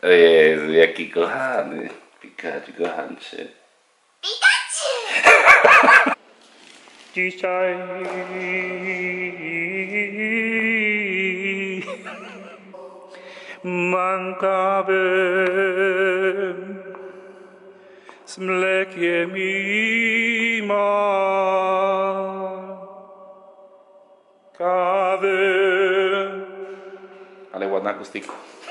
Jezu, jaki kochany. Pikachu, kochanczy. Dzisiaj mam kawę z mlekiem i mam kawę. Ale ładna akustyka.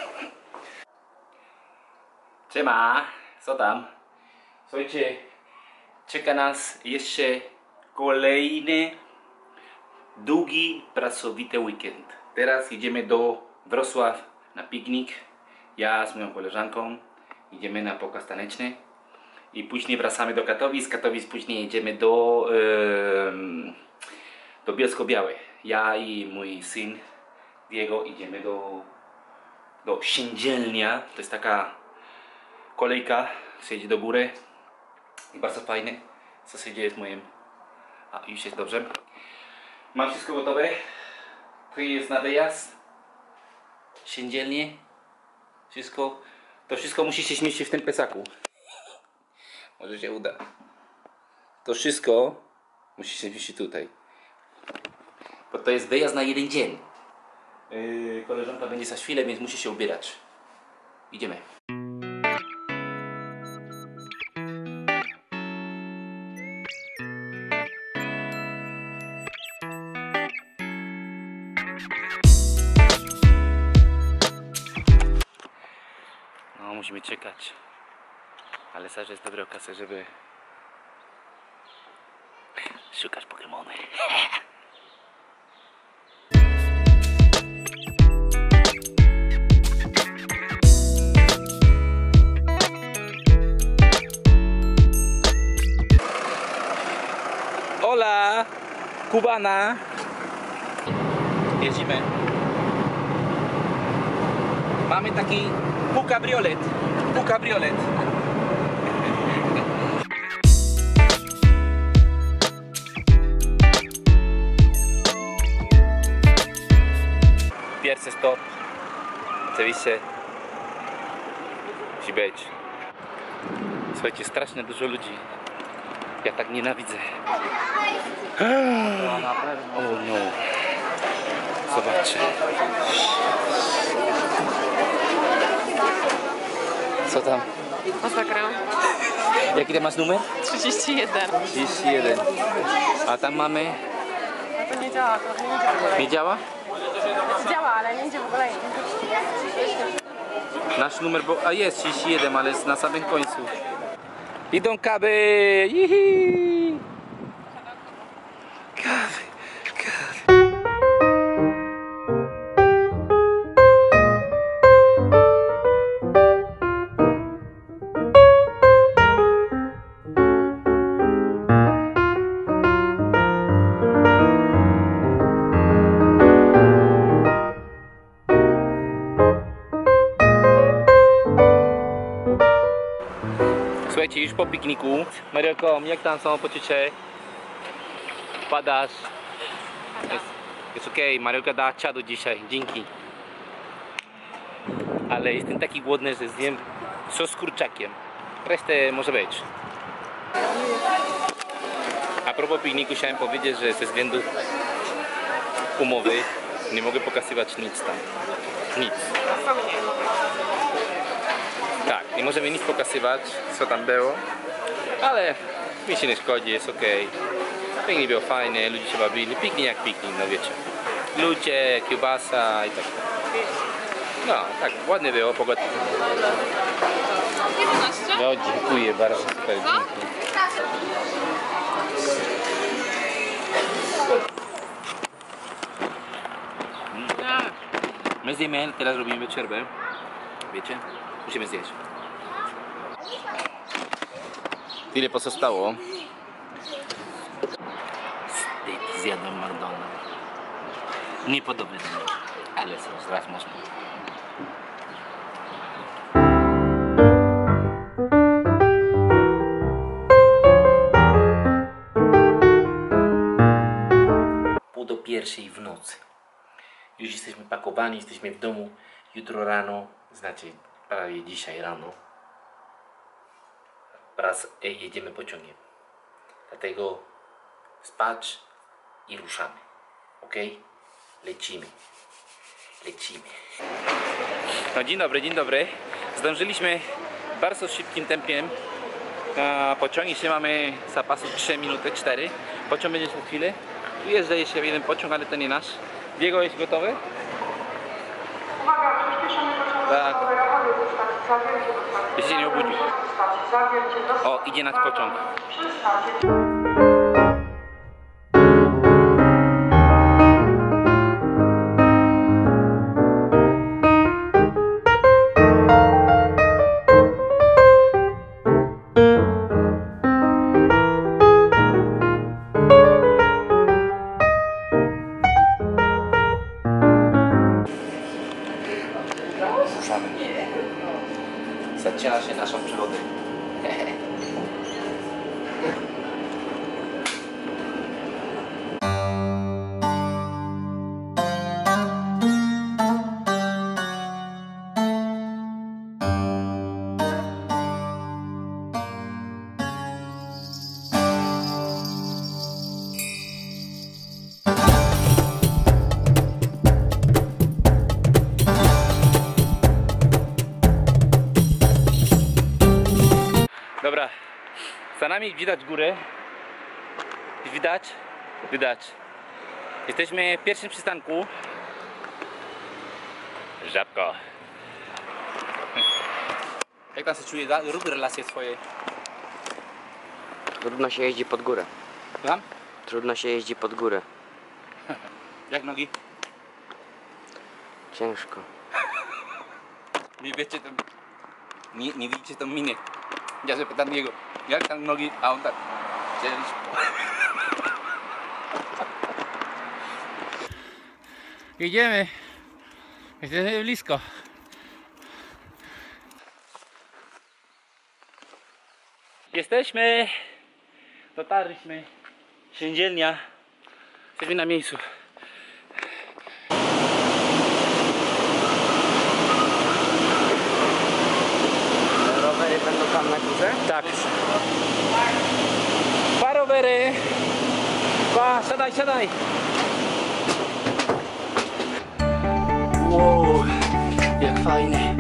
Siema, co tam? Słuchajcie, czeka nas jeszcze kolejny długi, pracowity weekend. Teraz idziemy do Wrocław na piknik. Ja z moją koleżanką idziemy na pokaz taneczny i później wracamy do Katowic. Z Katowic później jedziemy do Bielsko-Białej. Ja i mój syn Diego idziemy do Siędzielnia. To jest taka kolejka, się jedzie do góry i bardzo fajne. Co się dzieje z moim... A, już jest dobrze. Mam wszystko gotowe. Tu jest na wyjazd. Siędzielnie. Wszystko. To wszystko musi się zmieścić w tym plecaku. Może się uda. To wszystko musi się zmieścić tutaj. Bo to jest wyjazd na jeden dzień. Koleżanka będzie za chwilę, więc musi się ubierać. Idziemy. No, musimy czekać. Ale Sarze jest dobra okazja, żeby szukać Pokemony. Hola, Cubana. Jeździmy. Mamy taki kabriolet. Kabriolet. Pierwszy stop. Oczywiście musi być. Słuchajcie, strasznie dużo ludzi. Ja tak nienawidzę. O no. Zobaczcie. Co tam? Masakra. Jaki ty masz numer? 31. 31. A tam mamy... No to nie działa, to nie idzie w ogóle. Nie działa? Działa, ale nie idzie w ogóle. Nasz numer, bo... A jest 31, ale jest na samym końcu. Idą kawy! Jihi! Kawy! Słuchajcie, już po pikniku. Marielko, jak tam samopoczucie? Padasz? Jest okej, Marielka dała ciadu dzisiaj, dzięki. Ale jestem taki głodny, że zjem sos z kurczakiem. Resztę może być. A propos pikniku chciałem powiedzieć, że ze względu umowy nie mogę pokazywać nic tam. Nic. Tak, nie możemy nic pokazywać, co tam było, ale mi się nie szkodzi, jest okej. Piknik był fajny, ludzie się bawili, piknik jak piknik, no wiecie. Ludzie, kiełbasa i tak. No, tak, ładnie było, pogoda. No, dziękuję bardzo, super, dzięki. My zjemy, teraz robimy przerwę, wiecie? Musimy zjeść. Tyle pozostało. Wstyd, zjadłem McDonald's. Niepodobny do mnie, ale co, zaraz można. Pół do 1:00 w nocy. Już jesteśmy pakowani, jesteśmy w domu. Jutro rano, znaczy prawie dzisiaj rano raz jedziemy pociągiem. Dlatego spać i ruszamy. Ok? Lecimy. No dzień dobry. Zdążyliśmy w bardzo szybkim tempie na pociąg. Jeszcze mamy zapasu 3 minuty, 4. Pociąg będzie za chwilę. Tu jest jeszcze jeden pociąg, ale to nie nasz. Diego, jest gotowy? Uwaga, przyspieszony pociąg Tak. Zawiercie do stacji. Jeszcze nie obudził. Zawiercie do stacji. O, idzie nasz pociąg. Przy stacji. Ruszamy. Zaczyna się naszą przygodę. Dobra, za nami widać górę. Widać. Jesteśmy w pierwszym przystanku. Żabko. Jak tam się czuje? Rób relacje swoje. Trudno się jeździ pod górę. Tam? Trudno się jeździ pod górę. Jak nogi? Ciężko. Nie wiecie to... Nie widzicie tą minę. Ja się pytam Diego, jak tam nogi, a on tak... Ciężko. Idziemy. Jesteśmy blisko. Jesteśmy. Dotarliśmy. Sędzielnia. Jesteśmy na miejscu. Rowery będą tam na górze? Tak. Dwa rowery. Siadaj. Wow, jak fajnie.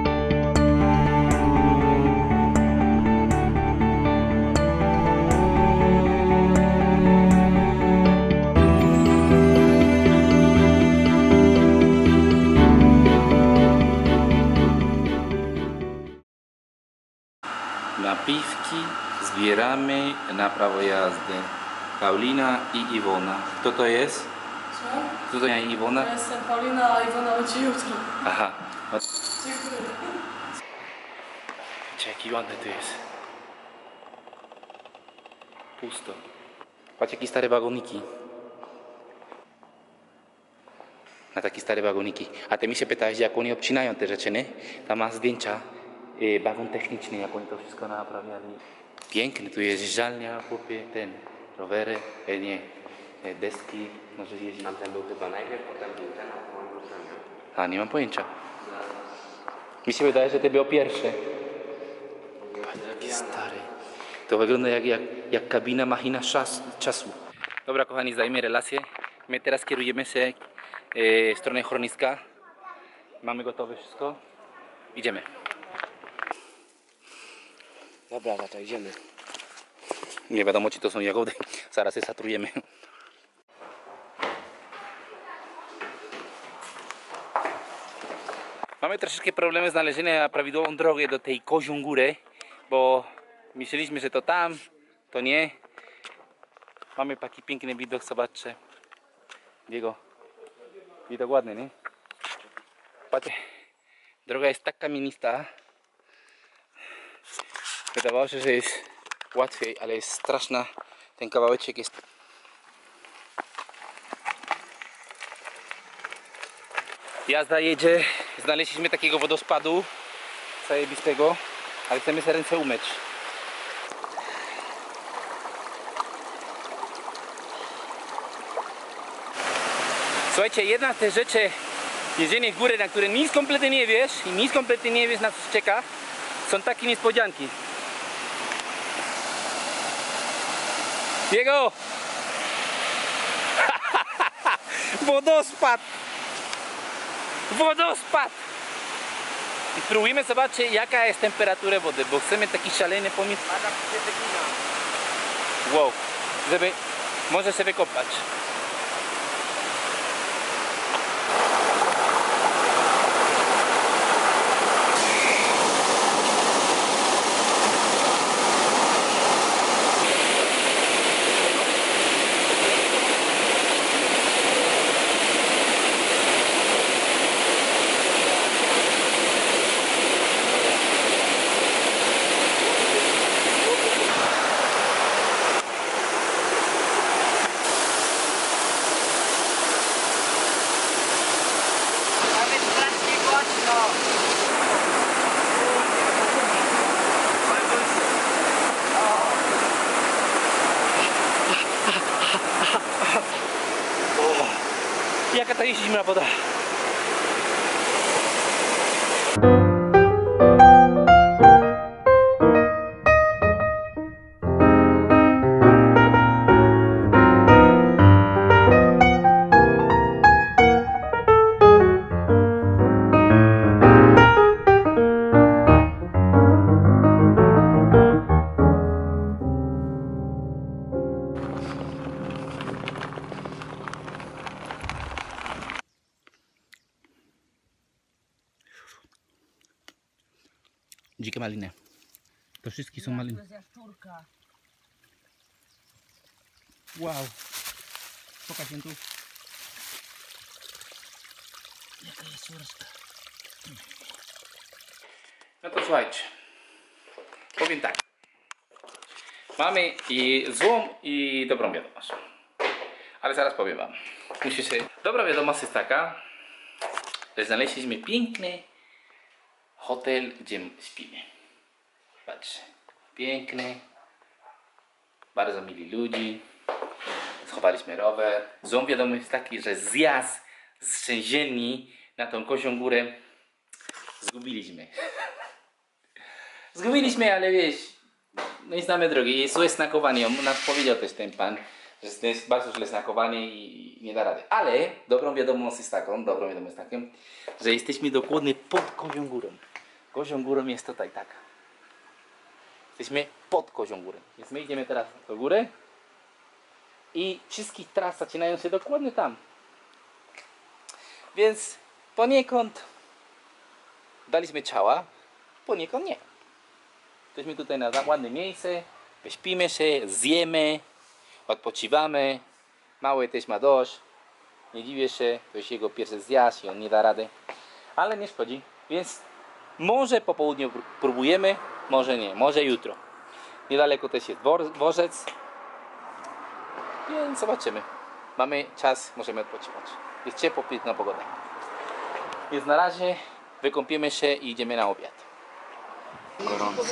Napiwki zbieramy na prawo jazdy. Paulina i Iwona. Kto to jest? Co? Kto to jest Iwona? Ja jestem Paulina, a Iwona będzie jutro. Aha. Dziękuję. Jaki ładny tu jest. Pusto. Patrz jakie stare wagoniki. Na takie stare wagoniki. A ty mi się pytałeś, jak oni obcinają te rzeczy, nie? Tam ma zdjęcia. Wagon techniczny, jak oni to wszystko naprawiali. Piękny, tu jest żalnia, chłopie, rowery, deski, może jeździć. Tamten był chyba najpierw, potem był ten, a potem był ten. A, nie mam pojęcia. Mi się wydaje, że to było pierwsze. Jaki stary. To wygląda jak kabina machina czasu. Dobra, kochani, zdajemy relację. My teraz kierujemy się w stronę Chroniska. Mamy gotowe wszystko. Idziemy. Dobra, to idziemy. Nie wiadomo, czy to są jagody. Zaraz je satrujemy. Mamy troszeczkę problemy z znalezieniem prawidłową drogę do tej Kozią Górę, bo myśleliśmy, że to tam, to nie. Mamy taki piękny widok, zobaczcie. Diego, widok ładny, nie? Patrzcie, droga jest tak kamienista. Wydawało się, że jest łatwiej, ale jest straszna. Ten kawałeczek jest... Jazda jedzie. Znaleźliśmy takiego wodospadu zajebistego, ale chcemy sobie ręce umyć. Słuchajcie, jedna z tych rzeczy, Jeżdżenie w górę, na które nic kompletnie nie wiesz i nic kompletnie nie wiesz, na co czeka, są takie niespodzianki. Diego! Wodospad! Wodospad! I spróbujmy zobaczyć, jaka jest temperatura wody, bo chcemy taki szalony pomysł. Wow, żeby może się wykopać. Jaka to jest zimna woda. Dzikie maliny. To wszystkie są maliny. Wow. Pokaż się tu. Jaka jest jaszczurka. No to słuchajcie. Powiem tak. Mamy i złą i dobrą wiadomość. Ale zaraz powiem wam. Musicie... Dobra wiadomość jest taka, że znaleźliśmy piękny hotel, gdzie śpimy. Patrzcie, piękny, bardzo mili ludzi. Schowaliśmy rower. Złą wiadomość jest taki, że zjazd z Szczędzielni na tą Kosią Górę zgubiliśmy. Zgubiliśmy, ale wiesz, no nie znamy drogi. Jest złe znakowanie. On nas powiedział też ten pan, że jest bardzo źle znakowanie i nie da rady. Ale dobrą wiadomość jest taką, że jesteśmy dokładnie pod Kosią Górą. Kosią Górą jest tutaj tak. Jesteśmy pod Kosią Górą. Więc my idziemy teraz do góry i wszystkie trasy zaczynają się dokładnie tam. Więc poniekąd daliśmy ciała, poniekąd nie. Jesteśmy tutaj na ładnym miejscu, wyśpimy się, zjemy, odpoczywamy. Mały też ma dość. Nie dziwię się, to jest jego pierwszy zjazd i on nie da rady. Ale nie szkodzi. Więc może po południu próbujemy, może nie, może jutro. Niedaleko też jest dworzec. Więc zobaczymy. Mamy czas, możemy odpoczywać. Jest ciepło, piękna pogoda. Więc na razie wykąpiemy się i idziemy na obiad. Gorąco.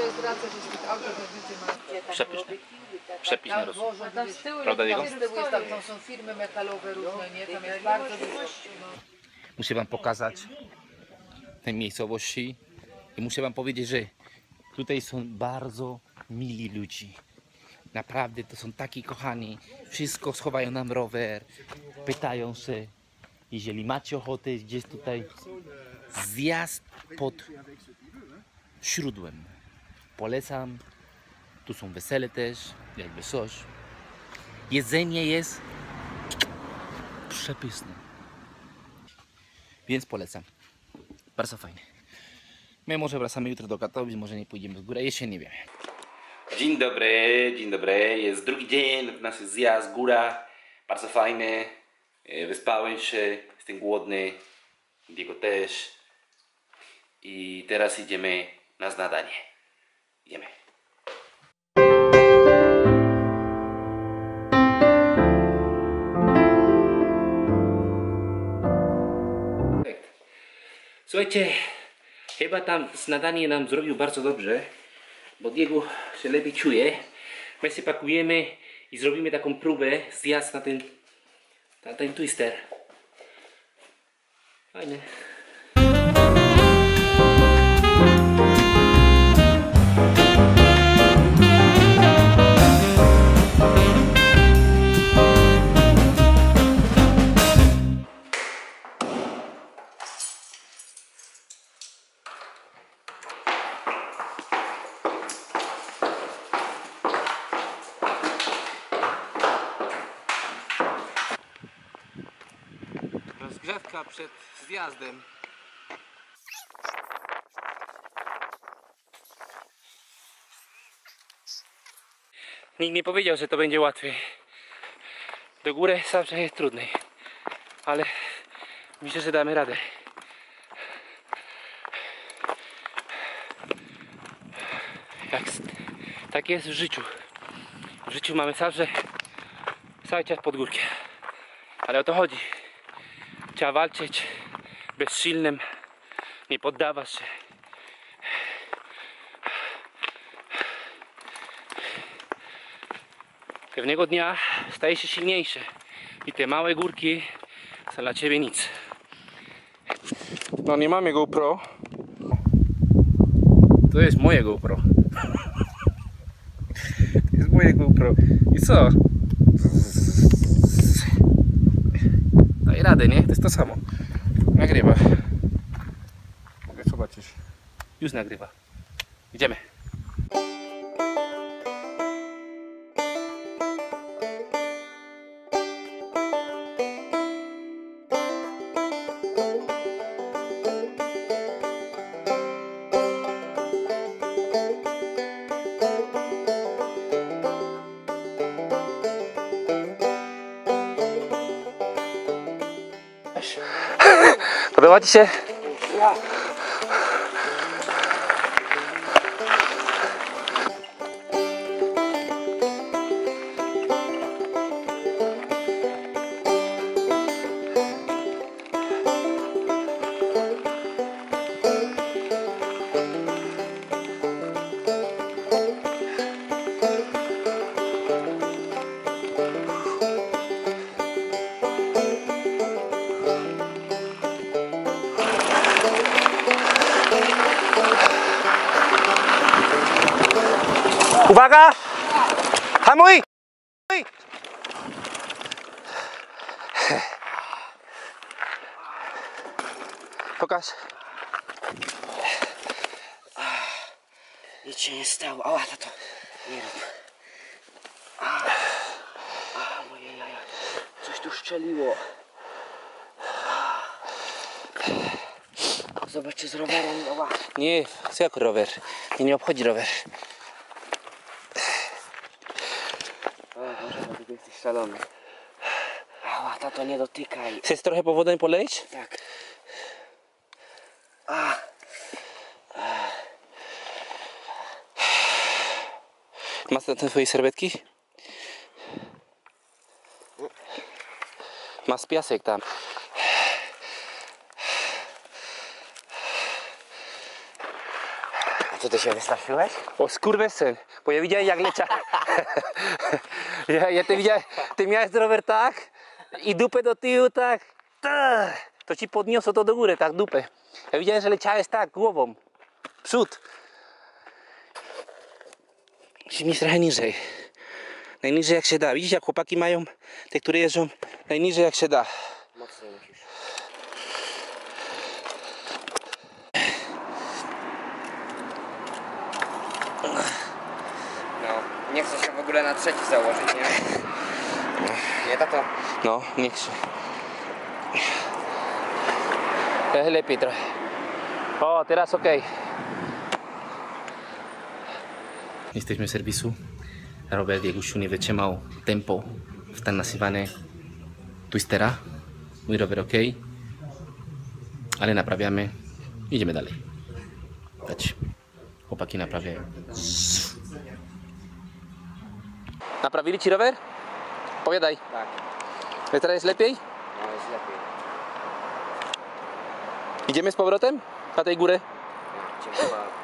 Przepyszne. Przepyszne rosół. Prawda, Diego? Tam są firmy metalowe różne, nie? Tam jest bardzo dużo. Muszę wam pokazać tej miejscowości i muszę wam powiedzieć, że tutaj są bardzo mili ludzie. Naprawdę to są taki kochani. Wszystko schowają nam rower, pytają się, jeżeli macie ochotę gdzieś tutaj zjazd pod Śródłem. Polecam. Tu są wesele też, jakby coś. Jedzenie jest przepyszne. Więc polecam. Bardzo fajnie. My może wracamy jutro do Katowic, może nie pójdziemy w górę, jeszcze nie wiem. Dzień dobry, dzień dobry. Jest drugi dzień, nasz zjazd, góra. Bardzo fajny. Wyspałem się, jestem głodny. Diego też. I teraz idziemy na śniadanie. Idziemy. Słuchajcie, chyba tam śniadanie nam zrobił bardzo dobrze, bo Diego się lepiej czuje. My się pakujemy i zrobimy taką próbę, zjazd na ten twister. Fajnie. Rozgrzewka przed zjazdem. Nikt nie powiedział, że to będzie łatwiej. Do góry zawsze jest trudniej. Ale myślę, że damy radę. Tak jest w życiu. W życiu mamy zawsze cały czas pod górkę. Ale o to chodzi. Trzeba walczyć bezsilnym, nie poddawać się. Pewnego dnia staje się silniejszy i te małe górki są dla ciebie nic. No nie mamy GoPro. To jest moje GoPro. To jest moje GoPro. I co? Daj radę, nie? To jest to samo. Nagrywa. Mogę zobaczyć. Już nagrywa. Idziemy. Podoba ci się? Uwaga! Hamuj! Pokaż. Nic się nie stało. Ała, to nie rób. Moje jaja. Coś tu szczeliło. Zobaczcie z rowerem. Ała. Nie, co jak rower? Mnie nie obchodzi rower. O Boże, dlatego jesteś szalony. Ała, tato, nie dotykaj. Chcesz trochę po wodę poleć? Tak. Masz te twoje serwetki? Masz piasek tam. A co, ty się wystraszyłeś? O skurwesyn, bo ja widziałem jak leciał. ja ty widziałem, ty miałeś rower tak i dupę do tyłu tak. To ci podniosło to do góry, tak dupę. Ja widziałem, że leciałeś tak głową. Przód. Musimy mieć trochę niżej. Najniżej jak się da. Widzisz jak chłopaki mają, te które jeżdżą najniżej jak się da. Mocno musisz. No, nie chcę się w ogóle na trzeci założyć, nie? Nie, tato? No, niech się. Lepiej trochę. O, teraz ok. Jesteśmy w serwisu. Robert Jegusiu nie wytrzymał tempo w tak nazywany twistera. Mój rower ok. Ale naprawiamy. Idziemy dalej. Dać. Chłopaki naprawiają. Naprawili ci rower? Powiadaj. Tak. Teraz jest lepiej? No, jest lepiej. Idziemy z powrotem? Na tej górę? Dziękuję.